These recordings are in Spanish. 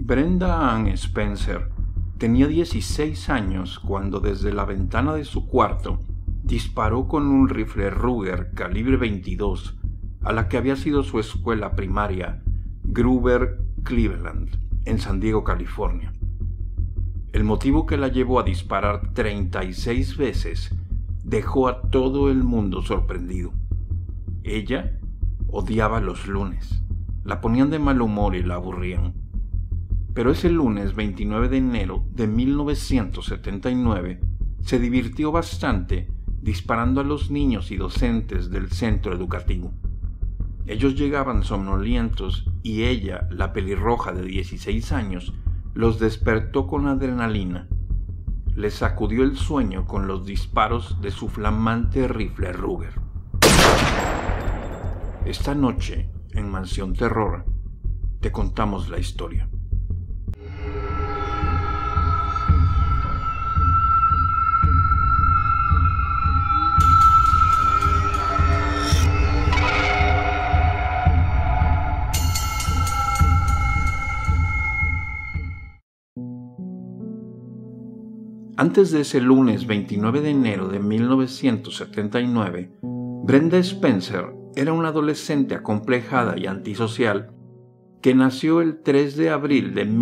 Brenda Ann Spencer tenía 16 años cuando desde la ventana de su cuarto disparó con un rifle Ruger calibre 22 a la que había sido su escuela primaria, Gruber Cleveland, en San Diego, California. El motivo que la llevó a disparar 36 veces dejó a todo el mundo sorprendido. Ella odiaba los lunes, la ponían de mal humor y la aburrían. Pero ese lunes 29 de enero de 1979 se divirtió bastante disparando a los niños y docentes del centro educativo. Ellos llegaban somnolientos y ella, la pelirroja de 16 años, los despertó con adrenalina. Les sacudió el sueño con los disparos de su flamante rifle Ruger. Esta noche, en Mansión Terror, te contamos la historia. Antes de ese lunes 29 de enero de 1979, Brenda Spencer era una adolescente acomplejada y antisocial que nació el 3 de abril de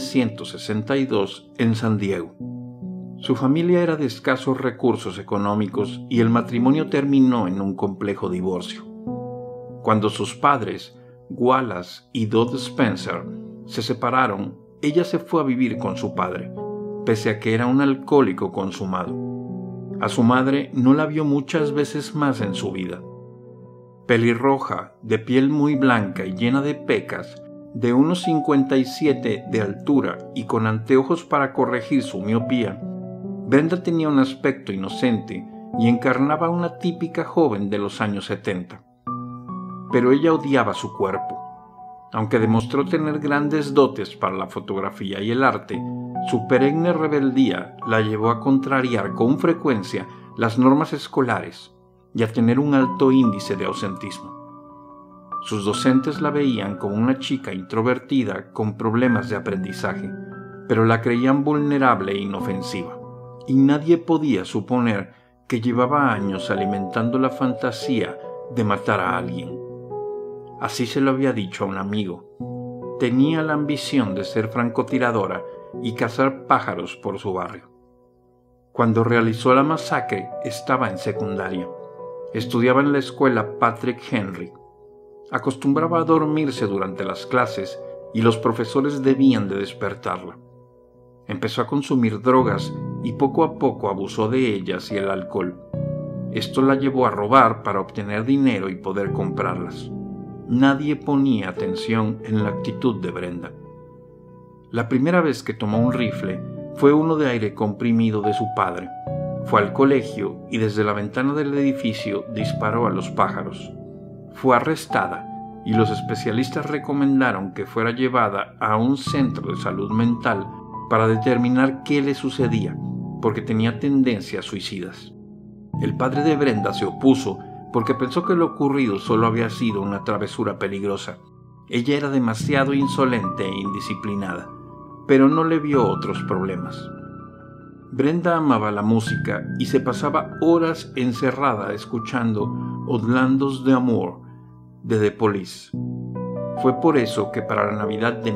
1962 en San Diego. Su familia era de escasos recursos económicos y el matrimonio terminó en un complejo divorcio. Cuando sus padres, Wallace y Dot Spencer, se separaron, ella se fue a vivir con su padre, pese a que era un alcohólico consumado. A su madre no la vio muchas veces más en su vida. Pelirroja, de piel muy blanca y llena de pecas, de unos 57 de altura y con anteojos para corregir su miopía, Brenda tenía un aspecto inocente y encarnaba una típica joven de los años 70. Pero ella odiaba su cuerpo. Aunque demostró tener grandes dotes para la fotografía y el arte, su perenne rebeldía la llevó a contrariar con frecuencia las normas escolares y a tener un alto índice de ausentismo. Sus docentes la veían como una chica introvertida con problemas de aprendizaje, pero la creían vulnerable e inofensiva, y nadie podía suponer que llevaba años alimentando la fantasía de matar a alguien. Así se lo había dicho a un amigo. Tenía la ambición de ser francotiradora y cazar pájaros por su barrio. Cuando realizó la masacre estaba en secundaria. Estudiaba en la escuela Patrick Henry. Acostumbraba a dormirse durante las clases y los profesores debían de despertarla. Empezó a consumir drogas y poco a poco abusó de ellas y el alcohol. Esto la llevó a robar para obtener dinero y poder comprarlas. Nadie ponía atención en la actitud de Brenda. La primera vez que tomó un rifle fue uno de aire comprimido de su padre. Fue al colegio y desde la ventana del edificio disparó a los pájaros. Fue arrestada y los especialistas recomendaron que fuera llevada a un centro de salud mental para determinar qué le sucedía, porque tenía tendencias suicidas. El padre de Brenda se opuso porque pensó que lo ocurrido solo había sido una travesura peligrosa. Ella era demasiado insolente e indisciplinada, pero no le vio otros problemas. Brenda amaba la música y se pasaba horas encerrada escuchando Outlandos d'Amour de The Police. Fue por eso que para la Navidad de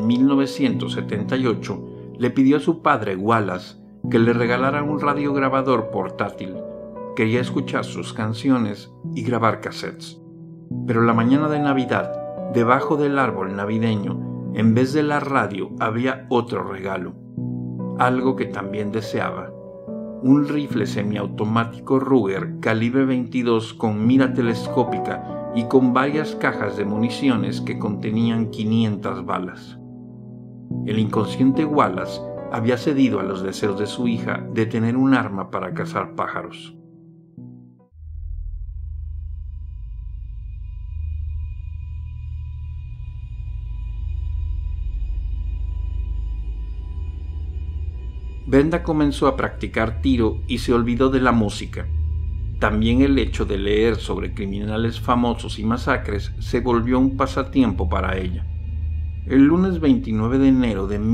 1978 le pidió a su padre Wallace que le regalara un radiograbador portátil. Quería escuchar sus canciones y grabar cassettes. Pero la mañana de Navidad, debajo del árbol navideño, en vez de la radio había otro regalo. Algo que también deseaba. Un rifle semiautomático Ruger calibre 22 con mira telescópica y con varias cajas de municiones que contenían 500 balas. El inconsciente Wallace había cedido a los deseos de su hija de tener un arma para cazar pájaros. Brenda comenzó a practicar tiro y se olvidó de la música. También el hecho de leer sobre criminales famosos y masacres se volvió un pasatiempo para ella. El lunes 29 de enero de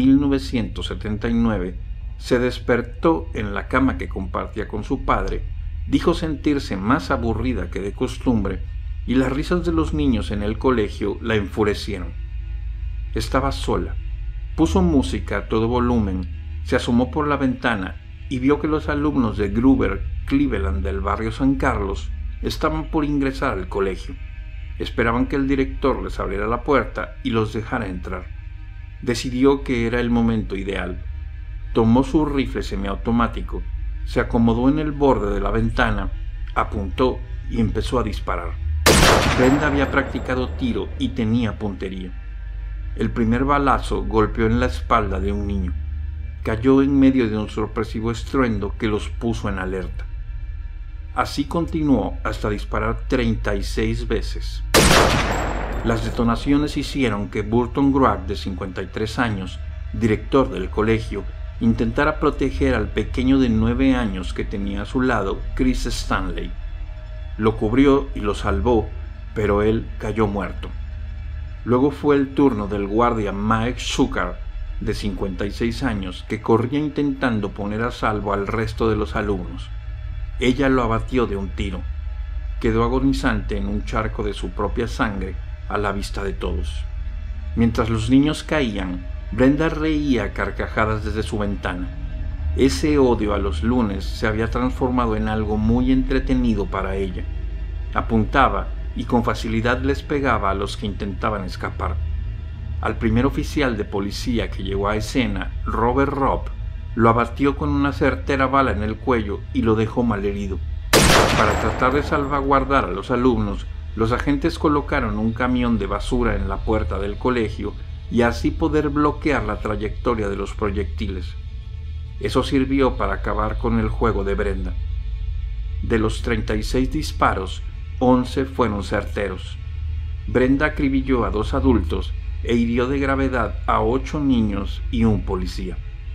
1979 se despertó en la cama que compartía con su padre, dijo sentirse más aburrida que de costumbre y las risas de los niños en el colegio la enfurecieron. Estaba sola. Puso música a todo volumen, se asomó por la ventana y vio que los alumnos de Gruber Cleveland del barrio San Carlos estaban por ingresar al colegio. Esperaban que el director les abriera la puerta y los dejara entrar. Decidió que era el momento ideal. Tomó su rifle semiautomático, se acomodó en el borde de la ventana, apuntó y empezó a disparar. Brenda había practicado tiro y tenía puntería. El primer balazo golpeó en la espalda de un niño. Cayó en medio de un sorpresivo estruendo que los puso en alerta. Así continuó hasta disparar 36 veces. Las detonaciones hicieron que Burton Grant, de 53 años, director del colegio, intentara proteger al pequeño de 9 años que tenía a su lado, Chris Stanley. Lo cubrió y lo salvó, pero él cayó muerto. Luego fue el turno del guardia Mike Schucker, de 56 años, que corría intentando poner a salvo al resto de los alumnos. Ella lo abatió de un tiro. Quedó agonizante en un charco de su propia sangre a la vista de todos. Mientras los niños caían, Brenda reía a carcajadas desde su ventana. Ese odio a los lunes se había transformado en algo muy entretenido para ella. Apuntaba y con facilidad les pegaba a los que intentaban escapar. Al primer oficial de policía que llegó a escena, Robert Robb, lo abatió con una certera bala en el cuello y lo dejó malherido. Para tratar de salvaguardar a los alumnos, los agentes colocaron un camión de basura en la puerta del colegio y así poder bloquear la trayectoria de los proyectiles. Eso sirvió para acabar con el juego de Brenda. De los 36 disparos, 11 fueron certeros. Brenda acribilló a 2 adultos e hirió de gravedad a 8 niños y un policía.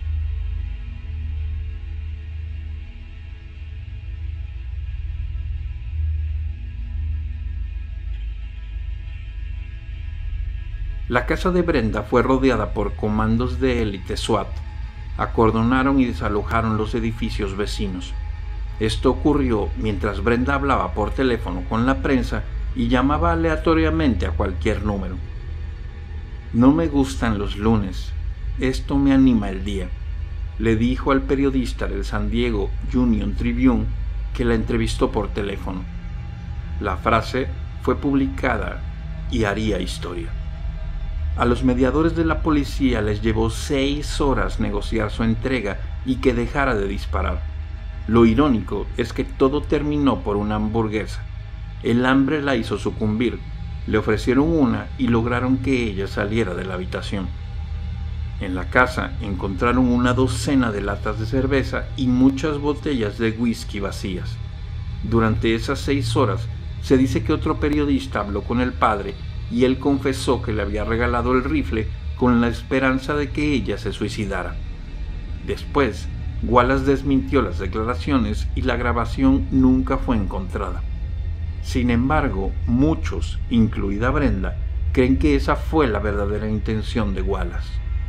La casa de Brenda fue rodeada por comandos de élite SWAT. Acordonaron y desalojaron los edificios vecinos. Esto ocurrió mientras Brenda hablaba por teléfono con la prensa y llamaba aleatoriamente a cualquier número. No me gustan los lunes, esto me anima el día, le dijo al periodista del San Diego Union Tribune que la entrevistó por teléfono. La frase fue publicada y haría historia. A los mediadores de la policía les llevó 6 horas negociar su entrega y que dejara de disparar. Lo irónico es que todo terminó por una hamburguesa. El hambre la hizo sucumbir. Le ofrecieron una y lograron que ella saliera de la habitación. En la casa encontraron una docena de latas de cerveza y muchas botellas de whisky vacías. Durante esas 6 horas se dice que otro periodista habló con el padre y él confesó que le había regalado el rifle con la esperanza de que ella se suicidara. Después, Wallace desmintió las declaraciones y la grabación nunca fue encontrada. Sin embargo, muchos, incluida Brenda, creen que esa fue la verdadera intención de Wallace.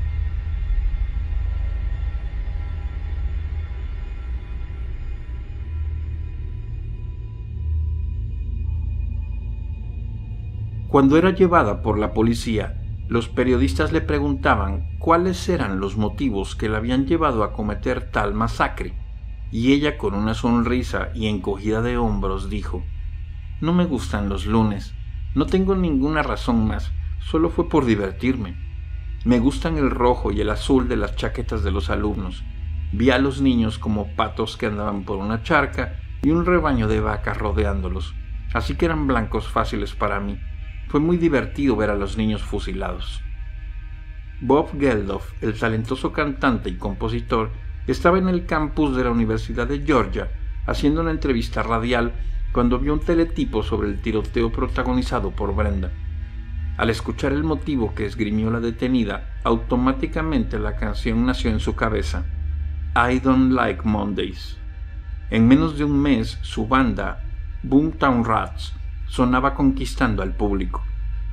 Cuando era llevada por la policía, los periodistas le preguntaban cuáles eran los motivos que la habían llevado a cometer tal masacre, y ella con una sonrisa y encogida de hombros dijo: «No me gustan los lunes, no tengo ninguna razón más, solo fue por divertirme. Me gustan el rojo y el azul de las chaquetas de los alumnos. Vi a los niños como patos que andaban por una charca y un rebaño de vacas rodeándolos, así que eran blancos fáciles para mí. Fue muy divertido ver a los niños fusilados». Bob Geldof, el talentoso cantante y compositor, estaba en el campus de la Universidad de Georgia haciendo una entrevista radial cuando vio un teletipo sobre el tiroteo protagonizado por Brenda. Al escuchar el motivo que esgrimió la detenida, automáticamente la canción nació en su cabeza: I Don't Like Mondays. En menos de un mes, su banda, Boomtown Rats, sonaba conquistando al público.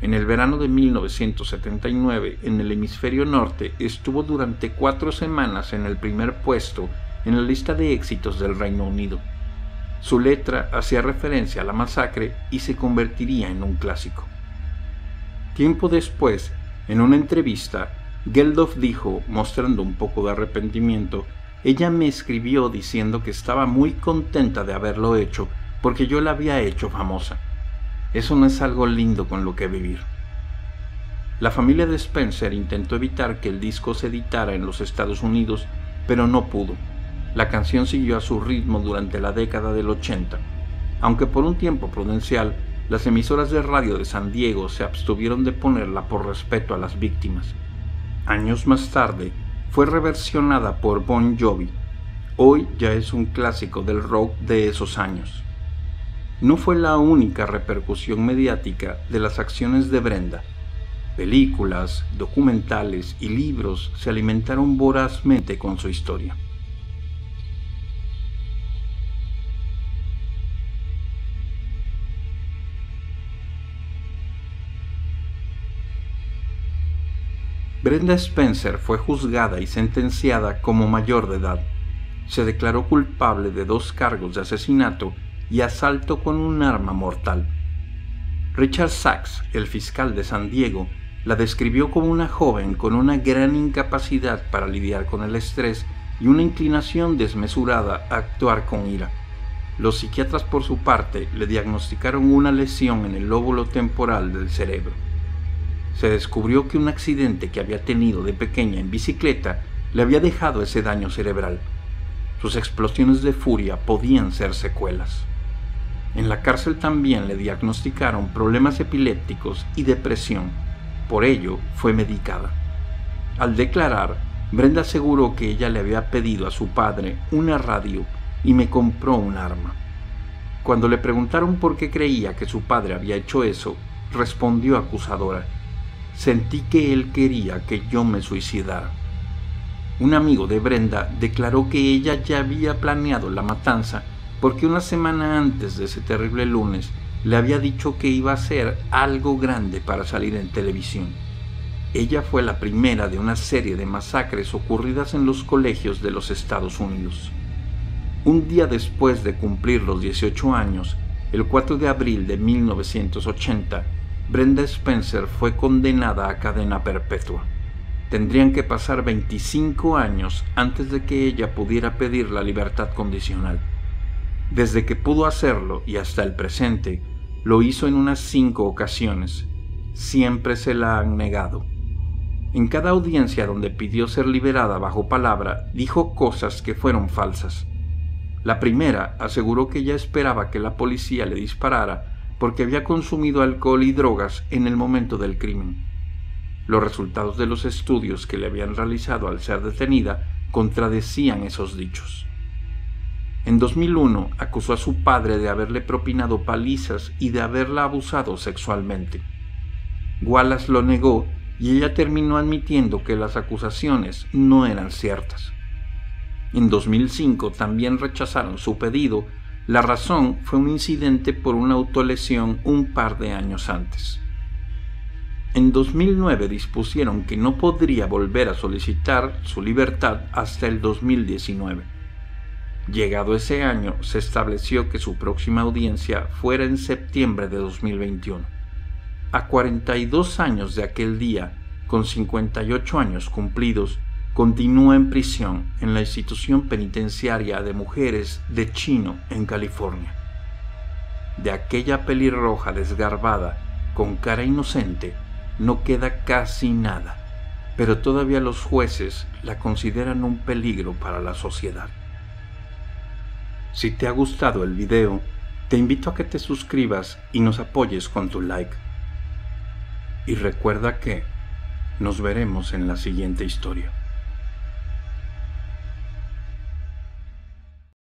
en el verano de 1979, en el hemisferio norte, estuvo durante 4 semanas en el primer puesto en la lista de éxitos del Reino Unido. Su letra hacía referencia a la masacre y se convertiría en un clásico. Tiempo después, en una entrevista, Geldof dijo, mostrando un poco de arrepentimiento: ella me escribió diciendo que estaba muy contenta de haberlo hecho porque yo la había hecho famosa. Eso no es algo lindo con lo que vivir. La familia de Spencer intentó evitar que el disco se editara en los Estados Unidos, pero no pudo. La canción siguió a su ritmo durante la década del 80, aunque por un tiempo prudencial, las emisoras de radio de San Diego se abstuvieron de ponerla por respeto a las víctimas. Años más tarde, fue reversionada por Bon Jovi. Hoy ya es un clásico del rock de esos años. No fue la única repercusión mediática de las acciones de Brenda. Películas, documentales y libros se alimentaron vorazmente con su historia. Brenda Spencer fue juzgada y sentenciada como mayor de edad. Se declaró culpable de 2 cargos de asesinato y asalto con un arma mortal. Richard Sachs, el fiscal de San Diego, la describió como una joven con una gran incapacidad para lidiar con el estrés y una inclinación desmesurada a actuar con ira. Los psiquiatras, por su parte, le diagnosticaron una lesión en el lóbulo temporal del cerebro. Se descubrió que un accidente que había tenido de pequeña en bicicleta le había dejado ese daño cerebral. Sus explosiones de furia podían ser secuelas. En la cárcel también le diagnosticaron problemas epilépticos y depresión. Por ello, fue medicada. Al declarar, Brenda aseguró que ella le había pedido a su padre una radio y me compró un arma. Cuando le preguntaron por qué creía que su padre había hecho eso, respondió acusadora: sentí que él quería que yo me suicidara. Un amigo de Brenda declaró que ella ya había planeado la matanza porque una semana antes de ese terrible lunes le había dicho que iba a hacer algo grande para salir en televisión. Ella fue la primera de una serie de masacres ocurridas en los colegios de los Estados Unidos. Un día después de cumplir los 18 años, el 4 de abril de 1980, Brenda Spencer fue condenada a cadena perpetua. Tendrían que pasar 25 años antes de que ella pudiera pedir la libertad condicional. Desde que pudo hacerlo y hasta el presente, lo hizo en unas 5 ocasiones. Siempre se la han negado. En cada audiencia donde pidió ser liberada bajo palabra, dijo cosas que fueron falsas. La primera aseguró que ella esperaba que la policía le disparara porque había consumido alcohol y drogas en el momento del crimen. Los resultados de los estudios que le habían realizado al ser detenida contradecían esos dichos. En 2001 acusó a su padre de haberle propinado palizas y de haberla abusado sexualmente. Wallace lo negó y ella terminó admitiendo que las acusaciones no eran ciertas. En 2005 también rechazaron su pedido. La razón fue un incidente por una autolesión un par de años antes. En 2009 dispusieron que no podría volver a solicitar su libertad hasta el 2019. Llegado ese año, se estableció que su próxima audiencia fuera en septiembre de 2021. A 42 años de aquel día, con 58 años cumplidos, continúa en prisión en la institución penitenciaria de mujeres de Chino, en California. De aquella pelirroja desgarbada, con cara inocente, no queda casi nada, pero todavía los jueces la consideran un peligro para la sociedad. Si te ha gustado el video, te invito a que te suscribas y nos apoyes con tu like. Y recuerda que nos veremos en la siguiente historia.